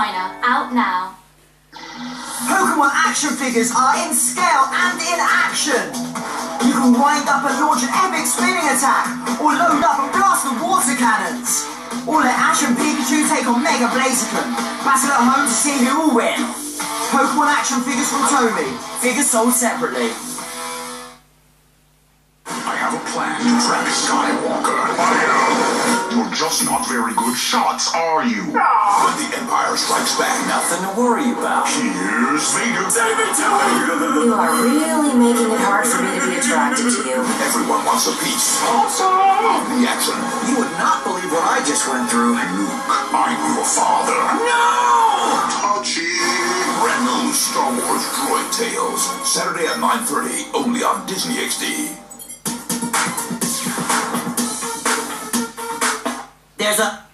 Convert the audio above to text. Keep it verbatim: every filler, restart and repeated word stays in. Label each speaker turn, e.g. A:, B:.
A: Out now.
B: Pokemon action figures are in scale and in action. You can wind up and launch an epic spinning attack, or load up and blast the water cannons. Or let Ash and Pikachu take on Mega Blaziken. Battle at home to see who will win. Pokemon action figures from Tomy. Figures sold separately.
C: I have a plan to trap Skywalker. You're just not very good shots, are you? When the Empire strikes back,
B: Nothing to worry about.
C: here's Vader. Save it to me!
D: You are really making it hard for me to be attracted to you.
C: Everyone wants a piece. Awesome! Of the action.
B: You would not believe what I just went through.
C: Luke, I'm your father.
B: No!
C: Touchy! Brand new Star Wars Droid Tales. Saturday at nine thirty, only on Disney X D.
B: There's a